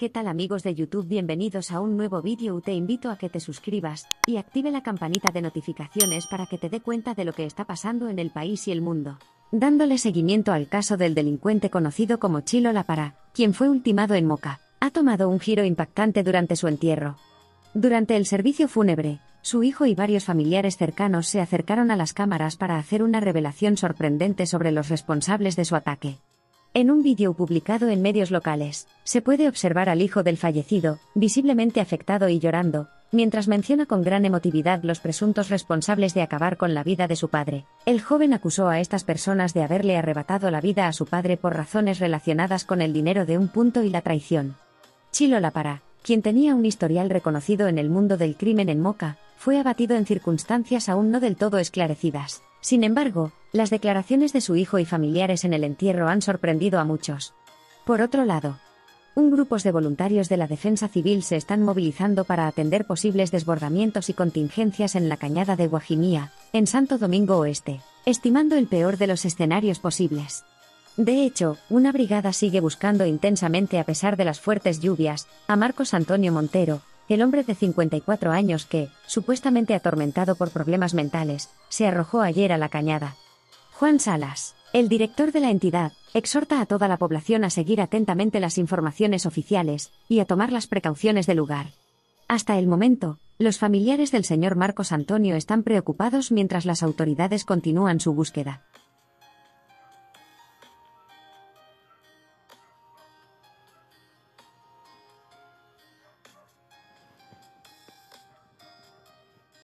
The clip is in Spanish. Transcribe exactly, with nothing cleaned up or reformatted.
¿qué tal amigos de YouTube? Bienvenidos a un nuevo vídeo. Te invito a que te suscribas y active la campanita de notificaciones para que te dé cuenta de lo que está pasando en el país y el mundo. Dándole seguimiento al caso del delincuente conocido como Chilo La Parra, quien fue ultimado en Moca, ha tomado un giro impactante durante su entierro. Durante el servicio fúnebre, su hijo y varios familiares cercanos se acercaron a las cámaras para hacer una revelación sorprendente sobre los responsables de su ataque. En un vídeo publicado en medios locales, se puede observar al hijo del fallecido, visiblemente afectado y llorando, mientras menciona con gran emotividad los presuntos responsables de acabar con la vida de su padre. El joven acusó a estas personas de haberle arrebatado la vida a su padre por razones relacionadas con el dinero de un punto y la traición. Chilo La Parra, quien tenía un historial reconocido en el mundo del crimen en Moca, fue abatido en circunstancias aún no del todo esclarecidas. Sin embargo, las declaraciones de su hijo y familiares en el entierro han sorprendido a muchos. Por otro lado, un grupo de voluntarios de la Defensa Civil se están movilizando para atender posibles desbordamientos y contingencias en la cañada de Guajimía, en Santo Domingo Oeste, estimando el peor de los escenarios posibles. De hecho, una brigada sigue buscando intensamente a pesar de las fuertes lluvias, a Marcos Antonio Montero, el hombre de cincuenta y cuatro años que, supuestamente atormentado por problemas mentales, se arrojó ayer a la cañada. Juan Salas, el director de la entidad, exhorta a toda la población a seguir atentamente las informaciones oficiales y a tomar las precauciones del lugar. Hasta el momento, los familiares del señor Marcos Antonio están preocupados mientras las autoridades continúan su búsqueda.